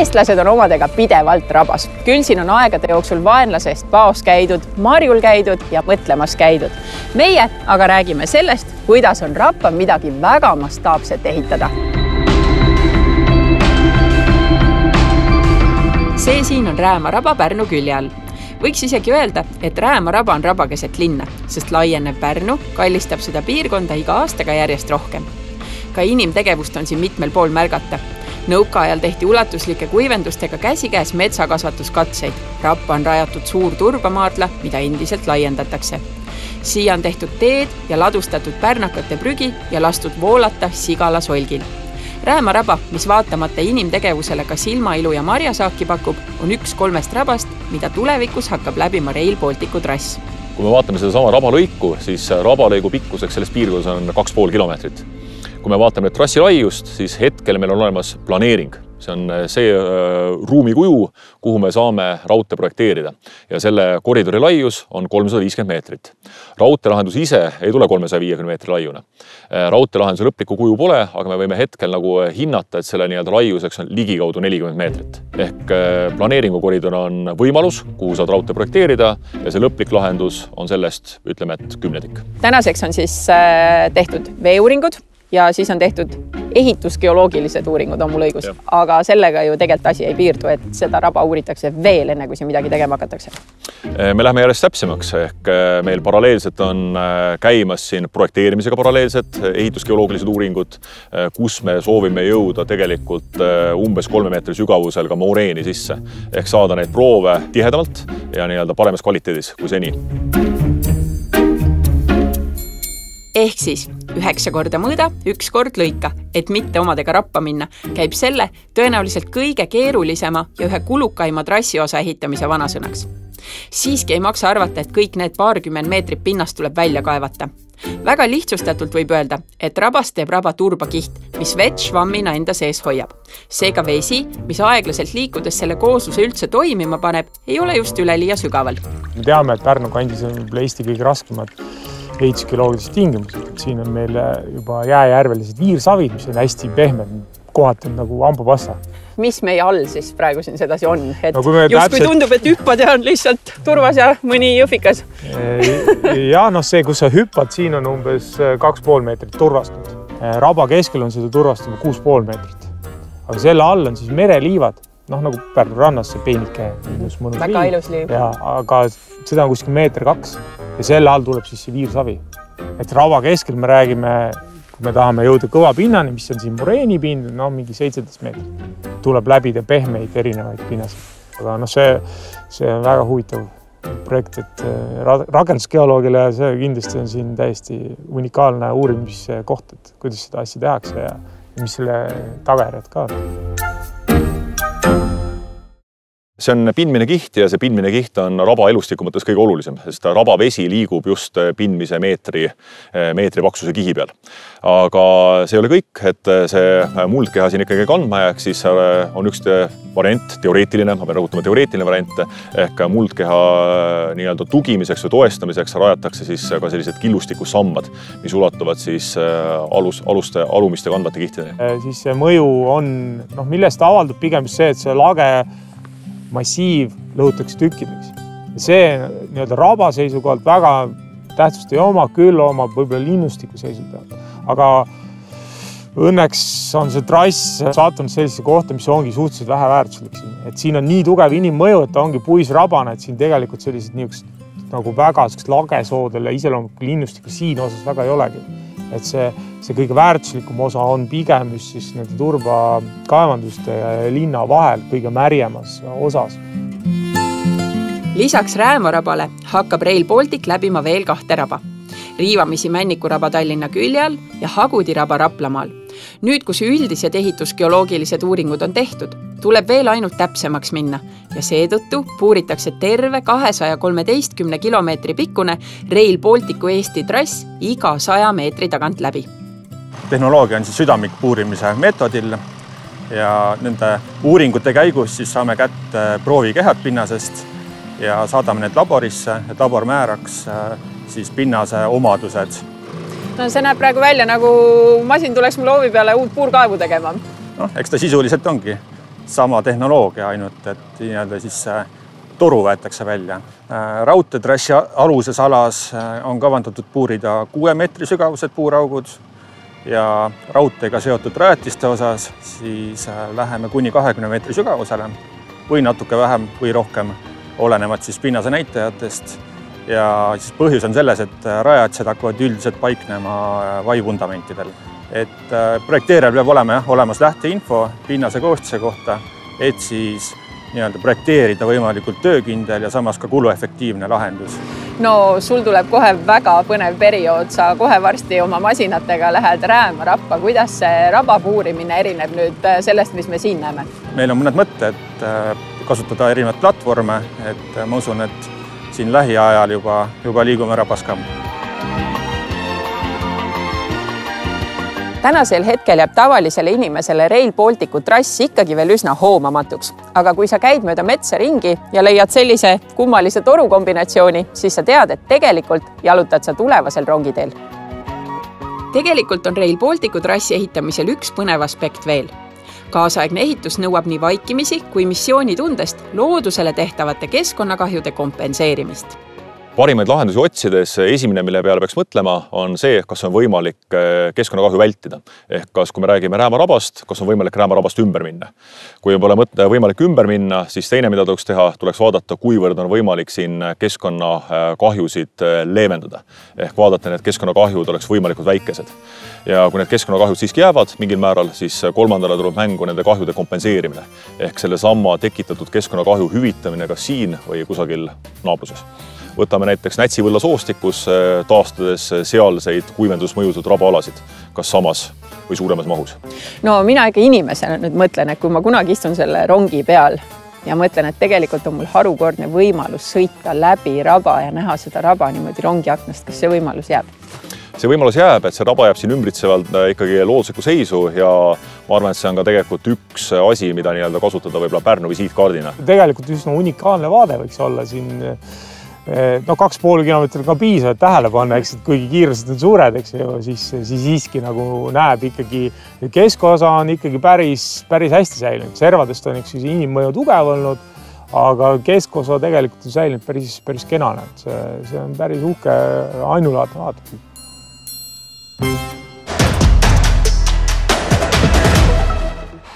Eestlased on omadega pidevalt rabas. Küll siin on aegade jooksul vaenlasest paos käidud, marjul käidud ja mõtlemas käidud. Meie aga räägime sellest, kuidas on rappa midagi väga mastaapset ehitada. See siin on Rääma raba Pärnu külje all. Võiks isegi öelda, et Rääma raba on raba keset linna, sest laienev Pärnu kallistab seda piirkonda iga aastaga järjest rohkem. Ka inimtegevust on siin mitmel pool märgata. Nõuka ajal tehti ulatuslike kuivendustega käsikäes metsakasvatuskatseid. Rappa on rajatud suur turbamaardla, mida endiselt laiendatakse. Siia on tehtud teed ja ladustatud pärnakate prügi ja lastud voolata Sigala solgil. Rääma raba, mis vaatamata inimtegevusele ka silmailu ja marjasaaki pakub, on üks 3 rabast, mida tulevikus hakkab läbima Rail Balticu trass. Kui me vaatame seda sama rabalõiku, siis rabalõigu pikkuseks selles piirkonnas on 2,5 kilomeetrit. Kui me vaatame trassi laiust, siis hetkel meil on olemas planeering. See on see ruumikuju, kuhu me saame raudtee projekteerida. Ja selle koridori laius on 350 meetrit. Raudteelahendus ise ei tule 350 meetri laiune. Raudteelahenduse lõplikku kuju pole, aga me võime hetkel hinnata, et selle laiuseks on ligikaudu 40 meetrit. Ehk planeeringukoridor on võimalus, kuhu saad raudtee projekteerida ja see lõplik lahendus on sellest, ütleme, et 10. Tänaseks on siis tehtud veeuuringud. Ja siis on tehtud ehitusgeoloogilised uuringud, on mul õigus. Aga sellega ju tegelikult asi ei piirdu, et seda raba uuritakse veel enne, kui siin midagi tegema hakatakse. Me läheme järjest täpsemaks, ehk meil paralleelselt on käimas siin projekteerimisega paralleelselt ehitusgeoloogilised uuringud, kus me soovime jõuda tegelikult umbes 3 meetri sügavusel ka mooreeni sisse, ehk saada neid proove tihedamalt ja paremas kvaliteedis kui seni. Ehk siis 9 korda mõõda, 1 kord lõika, et mitte omadega rappa minna, käib selle tõenäoliselt kõige keerulisema ja ühe kulukaima trassiosa ehitamise vanasõnaks. Siiski ei maksa arvata, et kõik need paarkümmend meetrit pinnast tuleb välja kaevata. Väga lihtsustatult võib öelda, et rabast teeb raba turbakiht, mis vett švammina enda sees hoiab. Seega vesi, mis aeglaselt liikudes selle koosluse üldse toimima paneb, ei ole just üleliia sügaval. Me teame, et Pärnu kandis on Eesti kõige raskemad ehitusgeoloogilised tingimused. Siin on meil juba jääjärvelised viirsavid, mis on hästi pehmed, kohati on nagu hambapasta. Mis meie all siis praegu siin sedasi on? Et no, kui tundub, et hüppad ja on lihtsalt turvas ja mõni jõfikas. Ja see, kus sa hüppad, siin on umbes 2,5 meetrit turvastunud. Raba keskel on seda turvastunud 6,5 meetrit. Aga selle all on siis mereliivad. Nagu Pärnu rannas see peenike. Väga ilus liiv. Ja, aga seda on kuskil 1,2 meetrit ja selle all tuleb siis see viirsavi. Et raba keskel me räägime, kui me tahame jõuda kõva pinnani, mis on siin moreeni pind, mingi 17 meetrit. Tuleb läbida pehmeid erinevaid pinnasid. Aga see on väga huvitav projekt, et rakendusgeoloogile see kindlasti on siin täiesti unikaalne uurimiskoht, et kuidas seda asja tehakse ja mis selle tagajärjed ka on. See on pindmine kiht ja see pindmine kiht on raba elustiku mõttes kõige olulisem, sest raba vesi liigub just pindmise meetri paksuse kihi peal. Aga see ei ole kõik, et see muldkeha siin ikkagi kandma jääks, siis on üks variant, teoreetiline, ma pean rõhutama teoreetiline variant, ehk muldkeha tugimiseks või toestamiseks rajatakse siis ka sellised killustikusambad, mis ulatuvad siis alumiste kandvate kihtideni. Siis see mõju on, millest avaldub pigem see, et see lage massiiv lõhutakse tükkideks. See raba seisukohalt väga tähtsust ei oma, küll oma võib-olla linnustiku seisukohalt. Aga õnneks on see trass saatunud sellise kohta, mis ongi suhteliselt vähe väärtuslik siin. Et siin on nii tugev inimmõju, et ta ongi puisrabane, et siin tegelikult sellised nagu väga lagesoodele iseloomuliku linnustiku siin osas väga ei olegi. Et see kõige väärtuslikum osa on pigem just siis nende turbakaevanduste ja linna vahel kõige märjemas osas. Lisaks Rääma rabale hakkab Rail Baltic läbima veel 2 raba. Riivamisi Männikuraba Tallinna külje all ja Hagudiraba Raplamaal. Nüüd, kus üldised ehitusgeoloogilised uuringud on tehtud, tuleb veel ainult täpsemaks minna ja seetõttu puuritakse terve 213 kilomeetri pikkune Rail Balticu Eesti trass iga 100 meetri tagant läbi. Tehnoloogia on siis südamikpuurimise meetodil ja nende uuringute käigus siis saame kätte proovikehad pinnasest ja saadame need laborisse, et labor määraks siis pinnase omadused. No, see näeb praegu välja, nagu masin tuleks mul hoovi peale uut puurkaevu tegema. Eks ta sisuliselt ongi. sama tehnoloogia, ainult et nii-öelda siis toru võetakse välja. Raudteetrassi aluses alas on kavandatud puurida 6 meetri sügavused puuraugud ja raudteega seotud rajatiste osas siis läheme kuni 20 meetri sügavusele või natuke vähem või rohkem, olenevad siis pinnase näitajatest. Ja siis põhjus on selles, et rajatised hakkavad üldiselt paiknema vaivundamentidel. Et projekteerijal peab olema olemas lähteinfo pinnase koostise kohta, et siis nii-öelda projekteerida võimalikult töökindel ja samas ka kuluefektiivne lahendus. No sul tuleb kohe väga põnev periood, sa kohe varsti oma masinatega lähed Rääma rappa. Kuidas see raba puurimine erineb nüüd sellest, mis me siin näeme? Meil on mõned mõtted kasutada erinevaid platvorme, et ma usun, et siin lähiajal juba liigume rabas ka. Tänasel hetkel jääb tavalisele inimesele Rail Balticu trass ikkagi veel üsna hoomamatuks. Aga kui sa käid mööda metsa ringi ja leiad sellise kummalise torukombinatsiooni, siis sa tead, et tegelikult jalutad sa tulevasel rongiteel. Tegelikult on Rail Balticu trassi ehitamisel üks põnev aspekt veel. Kaasaegne ehitus nõuab nii vaikimisi kui missioonitundest loodusele tehtavate keskkonnakahjude kompenseerimist. Parimaid lahendusi otsides esimene, mille peale peaks mõtlema, on see, kas on võimalik keskkonnakahju vältida. Ehk kas, kui me räägime Rääma rabast, kas on võimalik Rääma rabast ümber minna. Kui pole võimalik ümber minna, siis teine, mida tuleks teha, tuleks vaadata, kuivõrd on võimalik siin keskkonnakahjusid leevendada. Ehk vaadata, need keskkonnakahjud oleks võimalikult väikesed. Ja kui need keskkonnakahjud siiski jäävad mingil määral, siis kolmandale tuleb mängu nende kahjude kompenseerimine. Ehk selle sama tekitatud keskkonnakahju hüvitamine kas siin või kusagil naabruses. Võtame näiteks Nätsivõlla soostikus, taastades sealseid kuivendusmõjusud rabaalasid, kas samas või suuremas mahus? No mina ikka inimesena nüüd mõtlen, et kui ma kunagi istun selle rongi peal ja mõtlen, et tegelikult on mul harukordne võimalus sõita läbi raba ja näha seda raba niimoodi rongi aknast, kas see võimalus jääb? See võimalus jääb, et see raba jääb siin ümbritsevalt ikkagi looduslikku seisu ja ma arvan, et see on ka tegelikult üks asi, mida nii-öelda kasutada võib-olla Pärnu visiitkaardina. Tegelikult üsna unikaalne vaade võiks olla siin 2,5 kilomeetrit ka piisavalt tähele panna, eks, et kuigi kiirused on suured, eks ju, siis siiski nagu näeb ikkagi, keskosa on ikkagi päris hästi säilinud. Servadest on üks inimmõju tugev olnud, aga keskosa tegelikult on säilinud päris kenane. See on päris uhke ainulaadne vaade.